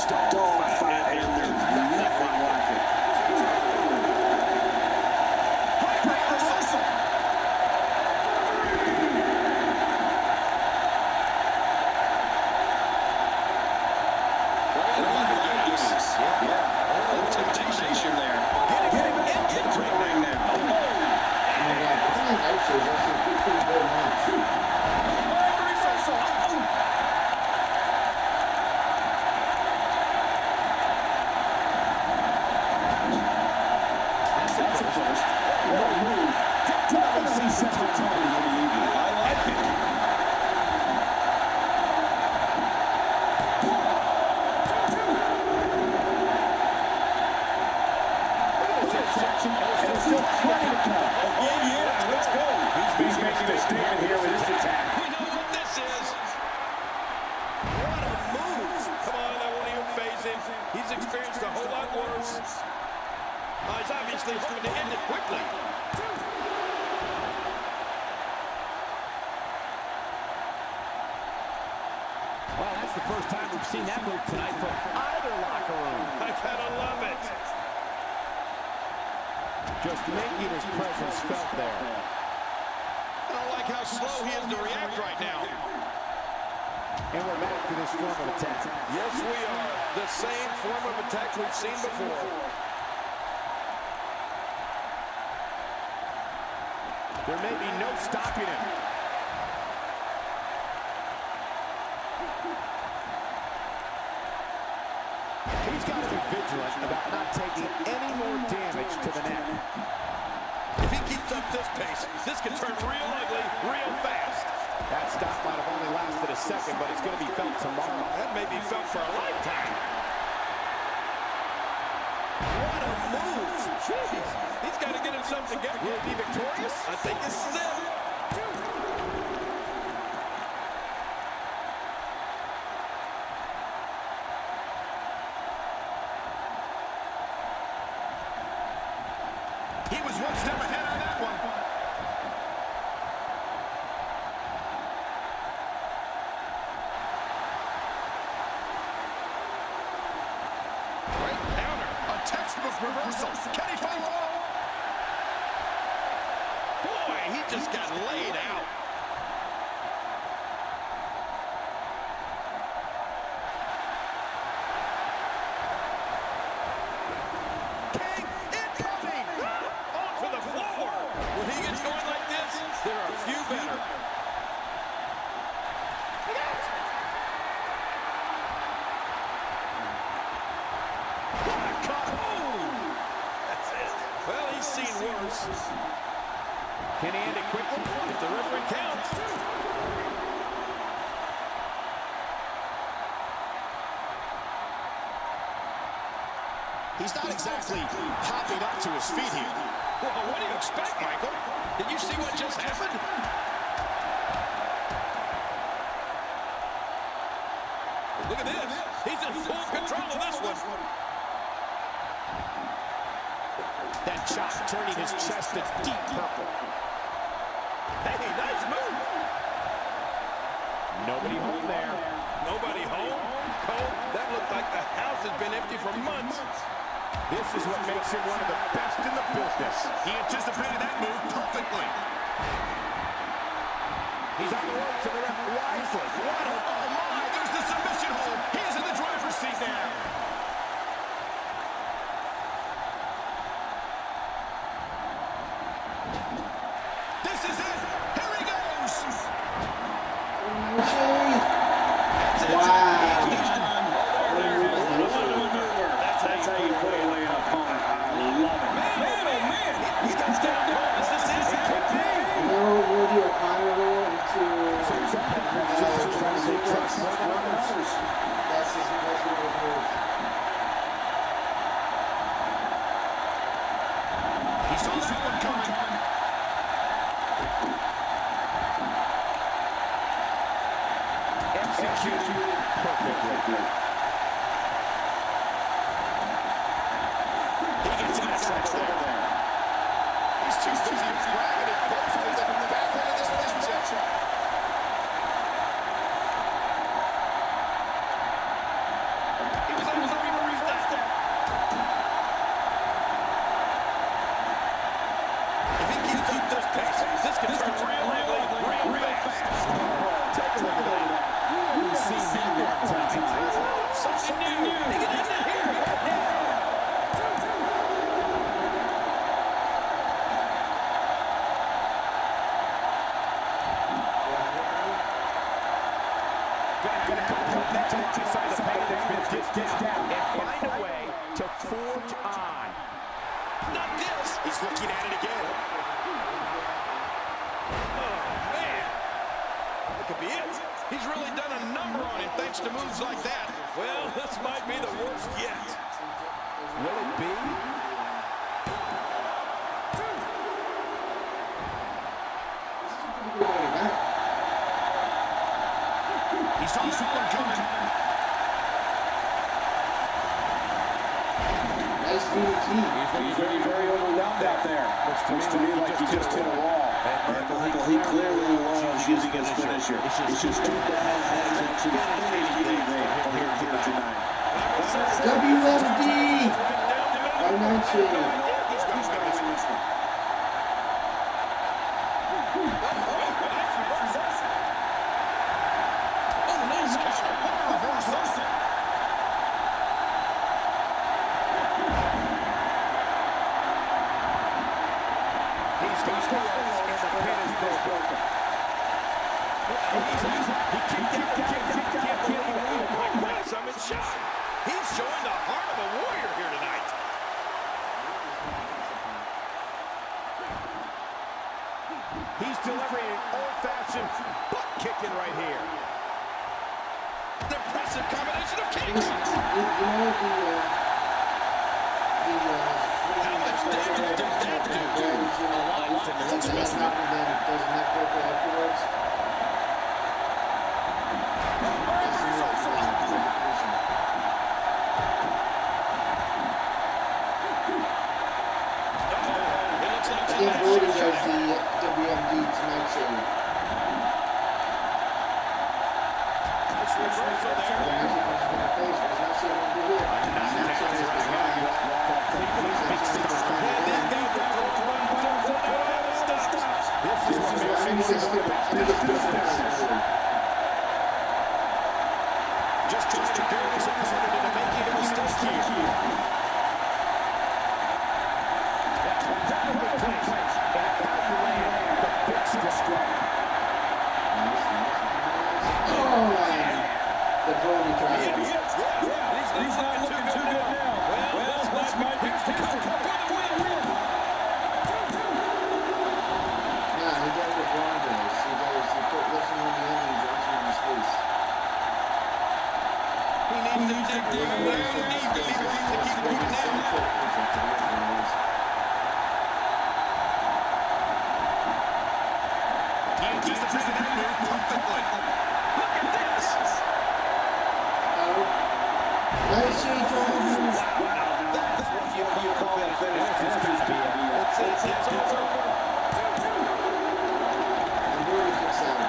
dogfight, and there's nothing like it. Great reversal. Temptation there. Getting into the ring now. He's making a statement here with this attack. We know what this is. What a move. Come on, I want to phase him. He's experienced a whole lot worse. He's obviously hoping to end it quickly. Well, that's the first time we've seen that move tonight from either locker room. I gotta love it. Just making his presence felt there. I don't like how slow he is to react right now. And we're back to this form of attack. Yes, we are. The same form of attack we've seen before. There may be no stopping him. He's got to be vigilant about not taking any more damage to the neck. If he keeps up this pace, this can turn real ugly real fast. That stop might have only lasted a second, but it's going to be felt tomorrow. That may be felt for a lifetime. What a move. Jeez. He's got to get himself together. Will he be victorious? I think this is it. He was one step ahead on that one. Great counter. A textbook reversal. Can he follow up? Boy, he just got laid out. King incoming. Onto the floor. When he gets going like this, there are a few better. That's it. Well, he's seen worse. Can he end it quickly? If the referee counts. He's not exactly hopping up to his feet here. Well, what do you expect, Michael? Did you see what just happened? Look at this. He's in full control of this one. That chop turning his chest to deep purple. Hey, nice move. Nobody home there. Nobody home? Cole, that looked like the house has been empty for months. This is what makes him one of the best in the business. He anticipated that move perfectly. He's on the ropes and the ref wisely. What a, oh my, there's the submission hold. He is in the driver's seat now. This is it. Here he goes. That's how you put away an opponent. I love it. Man, oh man. He's got to do this. This is it. He saw that one coming. Executed perfectly. He gets an attack there. He's too busy grabbing it both ways from the back end of this relationship. He was able Gonna compartmentalize some of the pain that's been dished out and find a way to forge on. Not this. He's looking at it again. Oh, man. That could be it. He's really done a number on him thanks to moves like that. Well, this might be the worst yet. Will it be? He saw someone coming. Nice DDT. He's very, very overwhelmed out there. Looks to me like he just hit a wall. And he clearly was using his finisher. It's just too bad hasn't finished anything here tonight. WMD. By Night Shade. He's showing the heart of a warrior here tonight. He's delivering an old-fashioned butt kicking right here. An impressive combination of kicks. You know How much damage does that do? something has happened, then does a neck breaker afterwards. I think Brody does the WMD Tonight Show. Nice reversal just trying to build his opponent into making a mistake here. The Brody triangle. He's not looking too good now. Well, this might be history. Nah, he does what Braun does. He put listen on the end and jumps in his face. He needs to dig deep. He needs to keep moving now. He anticipated that move perfectly. Look at this. Nice shade, Jordan. That's what you call a finish. It's over. And Brody kicks out.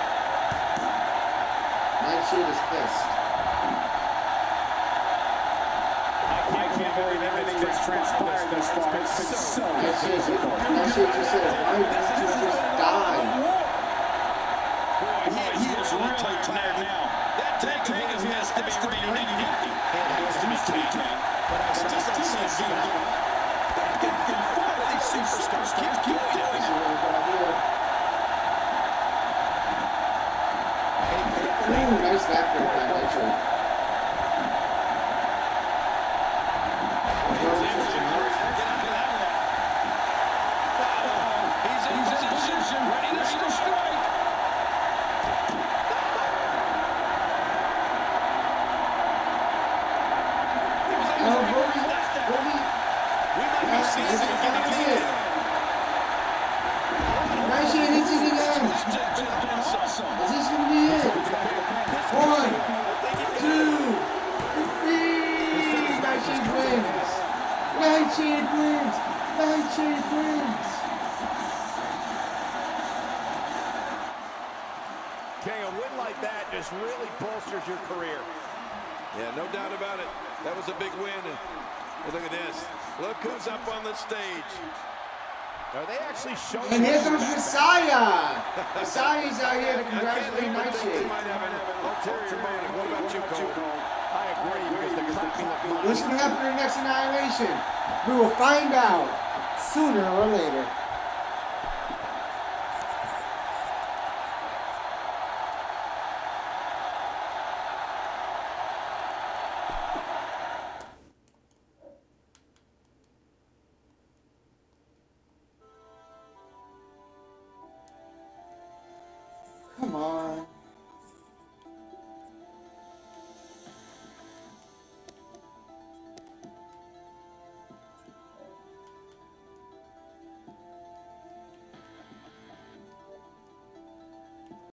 Night Shade is pissed. I can't believe everything that's transpired thus far. It's been so difficult. Night Shade just said, why didn't you just die? Boy, he is really tired now. That tank of his has to be remaining empty. It has to be taken. But I still don't see it being done. Back and forth, these superstars keep doing it. Ooh, nice backbreak by Night Shade. He's in position, ready to strike. Night Shade hits it again. Is this going to be it? 1, 2, 3. Night Shade wins. Night Shade wins. Night Shade wins. Okay, a win like that just really bolsters your career. Yeah, no doubt about it. That was a big win. And look at this. Look who's up on the stage. Are they actually showing? And here comes Messiah. Messiah's out here to congratulate Night Shade. They might have an ulterior motive. What about you, Cole? I agree, because the clapping looked What's going to happen in the next Annihilation? We will find out sooner or later. Come on.